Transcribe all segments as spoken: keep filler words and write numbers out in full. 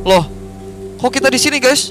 Loh, kok kita di sini, guys?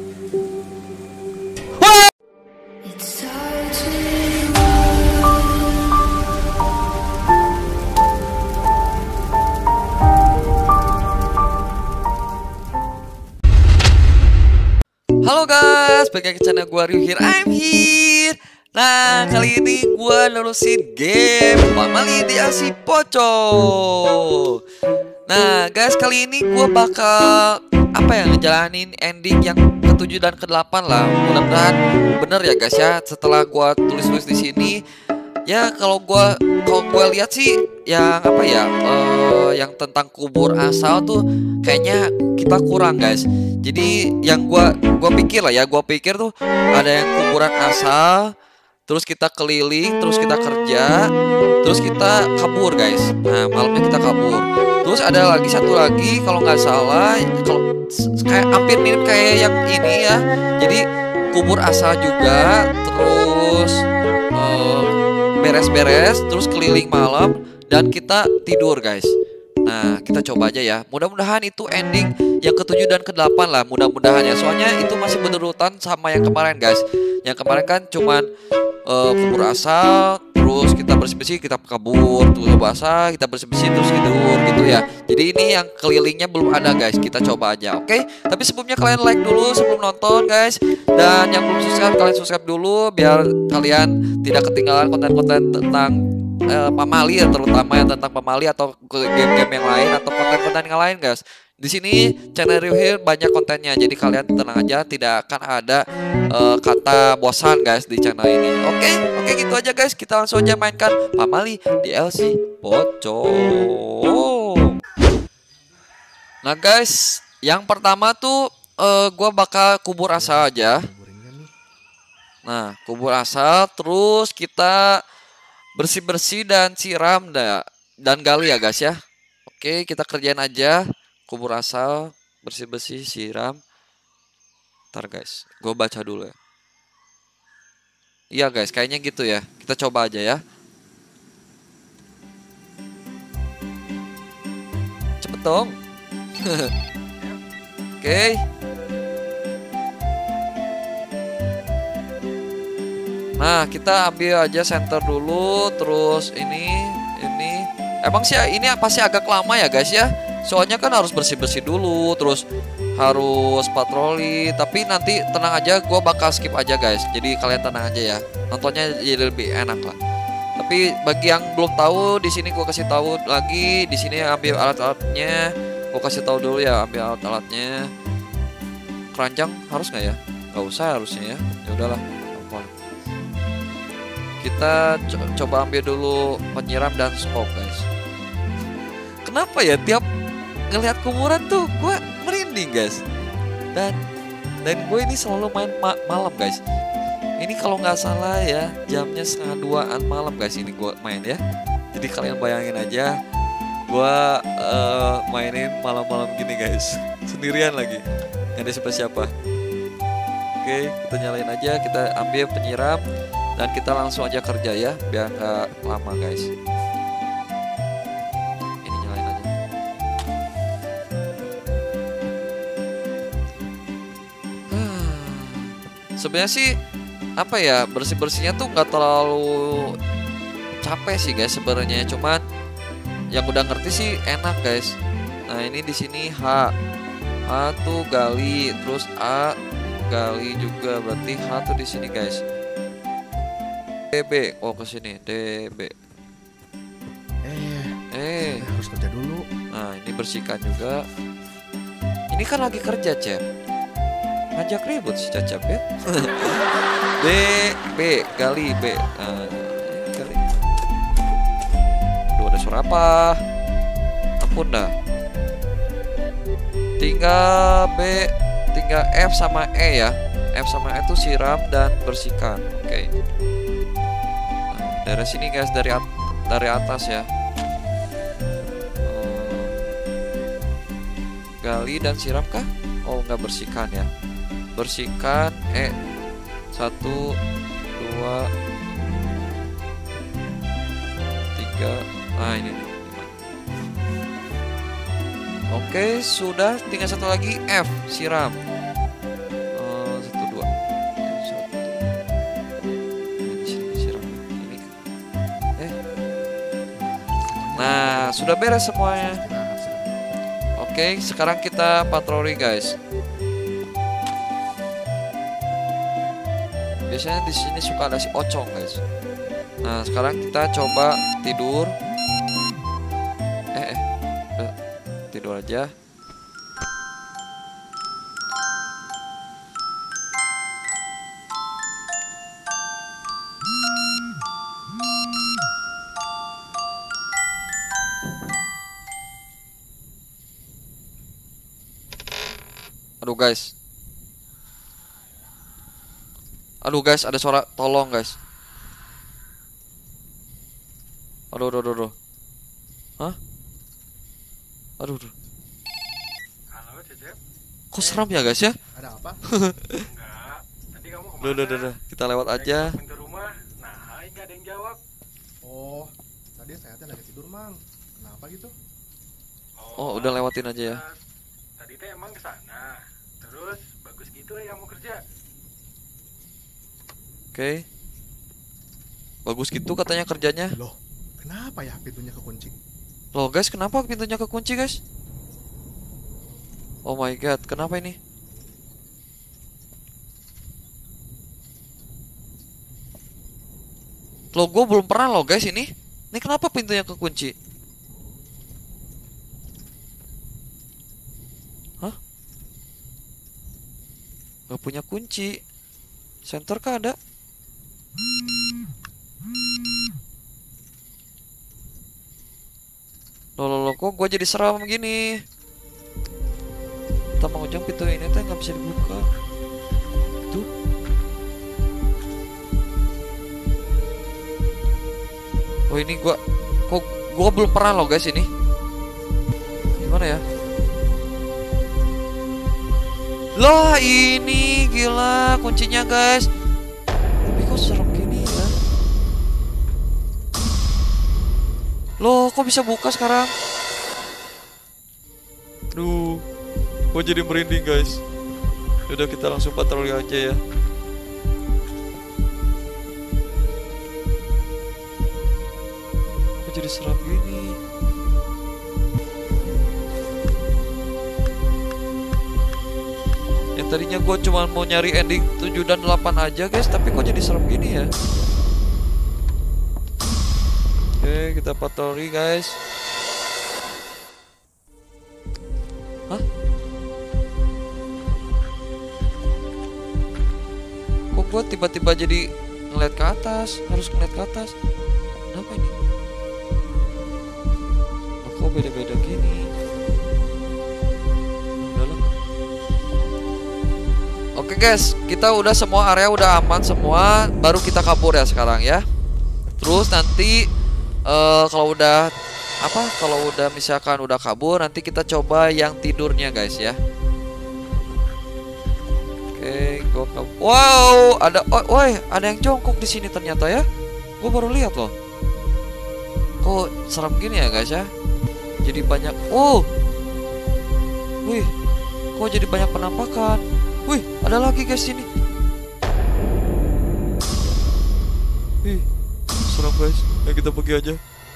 Halo guys, balik lagi ke channel gue Ryu here, I'm here. Nah, kali ini gue nerusin game Family D L C Pocong. Nah guys, kali ini gue bakal apa ya, ngejalanin ending yang ketujuh dan kedelapan lah. Mudah-mudahan bener ya guys ya. Setelah gue tulis-tulis di sini, ya kalau gue kalau gue lihat sih yang apa ya, uh, yang tentang kubur asal tuh kayaknya kita kurang guys. Jadi yang gue gue pikir lah ya, gue pikir tuh ada yang kuburan asal, terus kita keliling, terus kita kerja, terus kita kabur guys. Nah malamnya kita kabur. Terus ada lagi satu lagi kalau nggak salah, kalau kayak hampir mirip kayak yang ini ya. Jadi kubur asal juga, terus beres-beres, uh, terus keliling malam dan kita tidur guys. Nah kita coba aja ya. Mudah-mudahan itu ending yang ketujuh dan kedelapan lah. Mudah-mudahan ya. Soalnya itu masih berurutan sama yang kemarin guys. Yang kemarin kan cuman uh, kubur asal, terus kita bersih-bersih, kita kabur, terus basah, kita bersih-bersih, terus tidur gitu ya. Jadi ini yang kelilingnya belum ada guys. Kita coba aja, oke? Okay? Tapi sebelumnya kalian like dulu sebelum nonton guys. Dan yang belum subscribe, kalian subscribe dulu biar kalian tidak ketinggalan konten-konten tentang uh, pamali ya, terutama yang tentang pamali atau game-game yang lain atau konten-konten yang lain guys. Di sini channel Ryu here banyak kontennya, jadi kalian tenang aja, tidak akan ada uh, kata bosan guys di channel ini. Oke, okay? oke okay, gitu aja guys. Kita langsung aja mainkan Family D L C Pocong. Nah guys, yang pertama tuh uh, gue bakal kubur asal aja. Nah kubur asal, terus kita bersih-bersih dan siram da dan gali ya guys ya. Oke, kita kerjain aja. Kubur asal, bersih-bersih, siram. Ntar guys, gue baca dulu ya. Iya guys, kayaknya gitu ya. Kita coba aja ya. Cepet dong. Oke. Nah, kita ambil aja center dulu. Terus ini, ini. Emang sih ini pasti agak lama ya guys ya. Soalnya kan harus bersih-bersih dulu, terus harus patroli. Tapi nanti tenang aja, gue bakal skip aja guys. Jadi kalian tenang aja ya, nontonnya jadi lebih enak lah. Tapi bagi yang belum tahu, di sini gue kasih tahu lagi. Di sini ambil alat-alatnya. Gue kasih tahu dulu ya, ambil alat-alatnya. Keranjang harus nggak ya? Gak usah harusnya ya. Ya udahlah. Kita co coba ambil dulu penyiram dan smoke guys. Kenapa ya tiap ngelihat kuburan tuh gue merinding guys. Dan dan gue ini selalu main ma malam guys. Ini kalau nggak salah ya jamnya setengah duaan malam guys ini gue main ya. Jadi kalian bayangin aja gue uh, mainin malam-malam gini guys. Sendirian lagi, nggak ada siapa-siapa. Oke, kita nyalain aja, kita ambil penyiram dan kita langsung aja kerja ya biar nggak lama guys. Sebenarnya sih apa ya, bersih-bersihnya tuh nggak terlalu capek sih guys sebenarnya, cuman yang udah ngerti sih enak guys. Nah ini di sini H H tuh gali, terus A gali juga, berarti H tuh di sini guys. D B, oh ke sini D B. Eh, eh harus kerja dulu. Nah ini bersihkan juga. Ini kan lagi kerja Cep. Ngajak ribut si Cacap ya. B, B, gali B. Nah, gali. Aduh ada suara apa? Ampun dah. Tinggal B, tinggal F sama E ya. F sama E itu siram dan bersihkan. Oke. Okay. Nah, dari sini guys, dari at dari atas ya. Hmm. Gali dan siram kah? Oh nggak bersihkan ya. Bersihkan E satu dua tiga. Nah ini nih. Oke, sudah. Tinggal satu lagi, F, siram. Eh, satu, dua. Eh, satu. Ini sini siram. Ini. Eh. Nah, sudah beres semuanya. Oke, sekarang kita patroli, guys. Biasanya di sini suka ada si pocong, guys. Nah, sekarang kita coba tidur. Eh, eh, udah, tidur aja. Aduh, guys. Aduh, guys, ada suara tolong, guys. Aduh, aduh, aduh, aduh. Hah? Aduh, aduh. Halo, Cecep. Kok seram ya, guys ya? Ada apa? Enggak. Tadi kamu kemana? Udah, udah, udah, udah. Kita lewat aja. Saya pintu rumah. Nah, enggak ada yang jawab. Oh, tadi saya teh lagi tidur, Mang. Kenapa gitu? Oh, udah lewatin aja ya. Tadi teh emang ke sana. Terus bagus gitu ya mau kerja. Oke. Bagus gitu katanya kerjanya. Loh, kenapa ya pintunya kekunci? Loh, guys, kenapa pintunya kekunci, guys? Oh my god, kenapa ini? Loh, gue belum pernah loh, guys, ini. Ini kenapa pintunya kekunci? Hah? Gak punya kunci. Center kah ada? Loh, loh, loh, kok gue jadi seram gini? Kita mau ujung pintu ini tuh nggak bisa dibuka. Tuh. Oh, ini gua kok gua belum pernah loh, guys, ini. Gimana ya? Loh, ini gila kuncinya, guys. Tapi kok serem gini ya? Loh, kok bisa buka sekarang? Duh, gue jadi merinding, guys. Udah, kita langsung patroli aja ya. Kok jadi seram gini? Yang tadinya gue cuma mau nyari ending tujuh dan delapan aja, guys. Tapi kok jadi serem gini ya? Oke, kita patroli, guys. Hah? Kok gue tiba-tiba jadi ngeliat ke atas? Harus ngeliat ke atas. Kenapa ini? Loh, kok beda-beda gini? Dalam. Oke, guys, kita udah semua area udah aman semua. Baru kita kabur ya sekarang ya. Terus nanti Uh, kalau udah apa kalau udah misalkan udah kabur, nanti kita coba yang tidurnya, guys ya. Oke, gua kabur. Wow, ada oh, woi, ada yang jongkok di sini ternyata ya. Gue baru lihat loh. Kok serem gini ya, guys ya? Jadi banyak. Oh, wih, kok jadi banyak penampakan. Wih, ada lagi, guys, sini. Wih, serem, guys. Ya, kita pergi aja.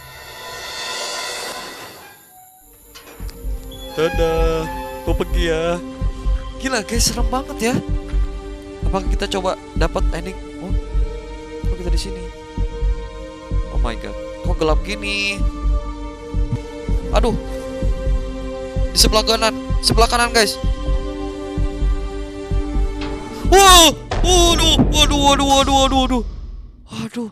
Dadah, gue pergi ya. Gila, guys, serem banget ya. Apakah kita coba dapat ending? Oh, kok kita di sini? Oh my god, kok gelap gini? Aduh, di sebelah kanan, sebelah kanan, guys. Wow, waduh, waduh, waduh, waduh, waduh, waduh, waduh.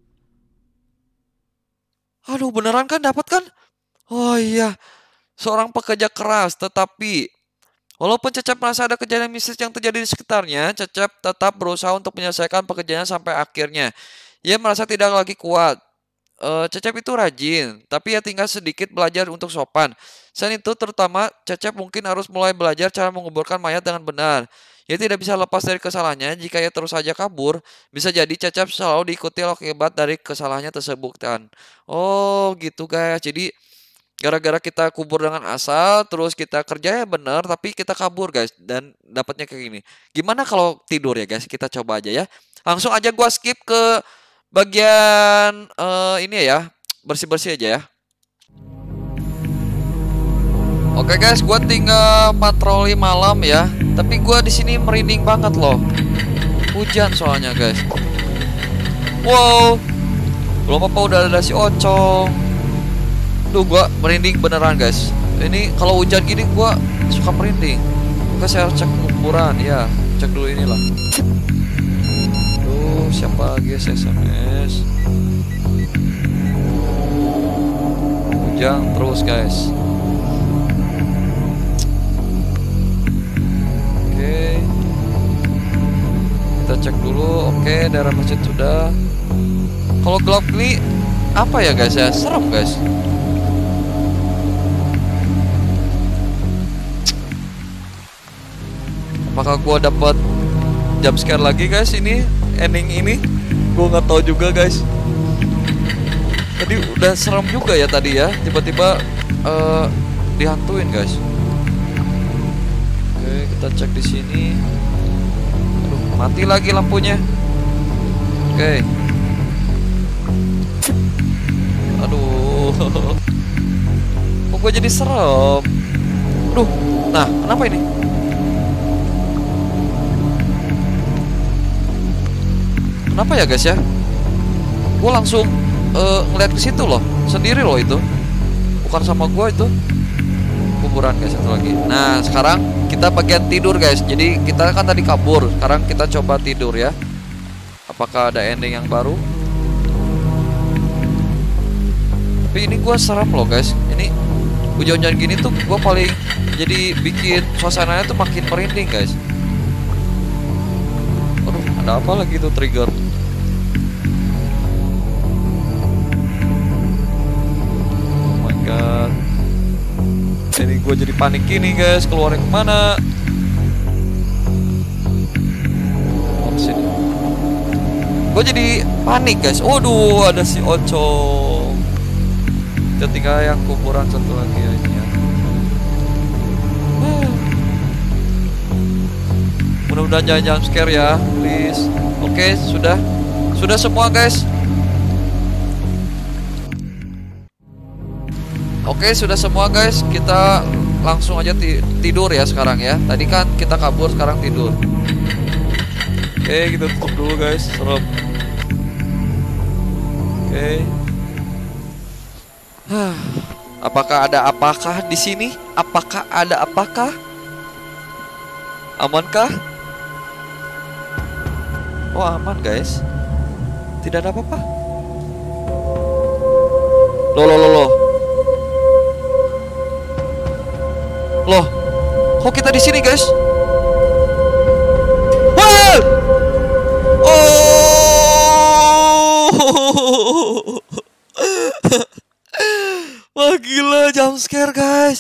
Aduh, beneran kan dapat kan? Oh iya, seorang pekerja keras, tetapi walaupun Cecep merasa ada kejadian mistis yang terjadi di sekitarnya, Cecep tetap berusaha untuk menyelesaikan pekerjaannya sampai akhirnya. Ia merasa tidak lagi kuat. E, Cecep itu rajin, tapi ia tinggal sedikit belajar untuk sopan. Selain itu, terutama Cecep mungkin harus mulai belajar cara menguburkan mayat dengan benar. Ia tidak bisa lepas dari kesalahannya. Jika ia terus saja kabur, bisa jadi Cecep selalu diikuti akibat dari kesalahannya tersebut kan. Oh gitu, guys. Jadi Gara-gara kita kubur dengan asal, terus kita kerjanya bener, tapi kita kabur guys, dan dapatnya kayak gini. Gimana kalau tidur ya guys? Kita coba aja ya. Langsung aja gua skip ke bagian eh, ini ya, bersih-bersih aja ya. Oke guys, gua tinggal patroli malam ya. Tapi gua di sini merinding banget loh. Hujan soalnya guys. Wow. Belum apa udah ada si Ocong. Duh, gua merinding beneran guys. Ini kalau hujan gini gua suka merinding. Oke, saya cek ukuran ya. Cek dulu inilah. Tuh, siapa lagi S M S? Hujan terus guys. Oke. Kita cek dulu. Oke, daerah masjid sudah. Kalau gelap ini apa ya guys ya? Serem guys. Apakah gua dapat jump scare lagi guys ini ending ini? Gua nggak tahu juga guys. Tadi udah serem juga ya tadi ya. Tiba-tiba uh, dihantuin guys. Oke, kita cek di sini. Aduh, mati lagi lampunya. Oke. Aduh. Kok gua jadi serem? Aduh. Nah, kenapa ini? Kenapa ya guys ya? Gue langsung uh, ngeliat ke situ loh, sendiri loh itu. Bukan sama gue itu. Kuburan guys satu lagi. Nah sekarang kita bagian tidur guys. Jadi kita kan tadi kabur. Sekarang kita coba tidur ya. Apakah ada ending yang baru? Tapi ini gue serem loh guys. Ini hujan-hujan gini tuh gue paling jadi bikin suasananya tuh makin merinding guys. Aduh, ada apa lagi tuh trigger? God. Ini gue jadi panik gini guys. Keluarnya kemana? Oh, sini. Gue jadi panik guys. Waduh, ada si Ocong. Kita tinggal yang kuburan satu lagi aja. Mudah-mudahan jangan jump scare ya, please. Oke, sudah. Sudah semua guys. Oke, sudah semua guys. Kita langsung aja tidur ya sekarang ya. Tadi kan kita kabur, sekarang tidur. Oke, kita tutup dulu guys. Serem. Oke. Apakah ada apakah di sini? Apakah ada apakah? Amankah? Oh, aman guys. Tidak ada apa-apa. Loh, loh, loh, loh. Loh, kok kita di sini, guys? Wah! Oh! Wah, gila, jump scare, guys.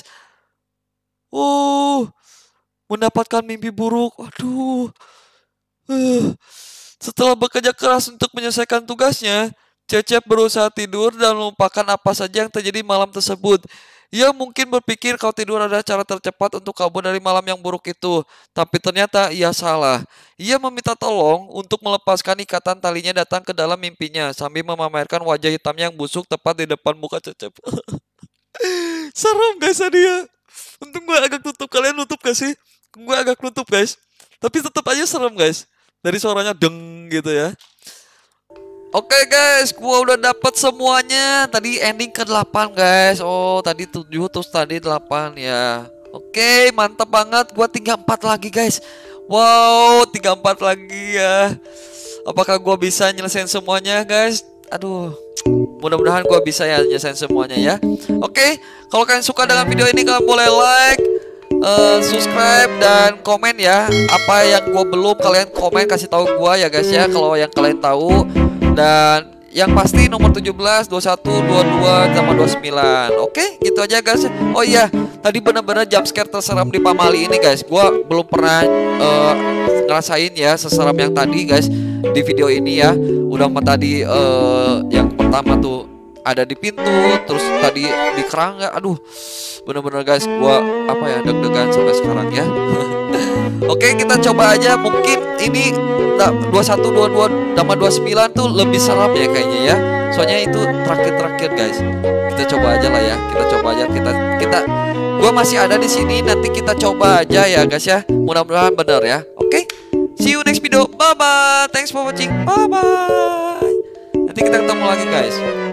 Oh, mendapatkan mimpi buruk. Aduh. Uh. Setelah bekerja keras untuk menyelesaikan tugasnya, Cecep berusaha tidur dan melupakan apa saja yang terjadi malam tersebut. Ia mungkin berpikir kalau tidur adalah cara tercepat untuk kabur dari malam yang buruk itu. Tapi ternyata ia salah. Ia meminta tolong untuk melepaskan ikatan talinya datang ke dalam mimpinya sambil memamerkan wajah hitamnya yang busuk tepat di depan muka Cecep. Serem guys tadi ya. Untung gue agak tutup. Kalian nutup gak sih? Gue agak nutup guys. Tapi tetap aja serem guys. Dari suaranya deng gitu ya. Oke okay guys, gua udah dapat semuanya. Tadi ending ke delapan guys. Oh, tadi tujuh terus tadi delapan ya. Oke, okay, mantap banget. Gua tinggal empat lagi guys. Wow, tinggal empat lagi ya. Apakah gua bisa nyelesain semuanya guys? Aduh. Mudah-mudahan gua bisa ya nyelesain semuanya ya. Oke, okay, kalau kalian suka dengan video ini kalian boleh like, uh, subscribe dan komen ya. Apa yang gua belum kalian komen kasih tahu gua ya guys ya. Kalau yang kalian tahu. Dan yang pasti nomor tujuh belas, dua puluh satu, dua puluh dua, sama dua puluh sembilan. Oke, gitu aja guys. Oh iya, tadi benar-benar jump scare terseram di Pamali ini guys. Gua belum pernah uh, ngerasain ya seseram yang tadi guys di video ini ya. Udah mah tadi uh, yang pertama tuh ada di pintu, terus tadi di kerangga. Aduh, bener-bener guys, gua apa ya, deg-degan sampai sekarang ya. Oke, kita coba aja. Mungkin ini dua puluh satu, dua puluh dua, sama dua puluh sembilan tuh lebih seram ya kayaknya ya. Soalnya itu terakhir-terakhir guys. Kita coba aja lah ya. Kita coba aja. Kita kita gua masih ada di sini. Nanti kita coba aja ya guys ya. Mudah-mudahan benar ya. Oke. See you next video. Bye bye. Thanks for watching. Bye bye. Nanti kita ketemu lagi guys.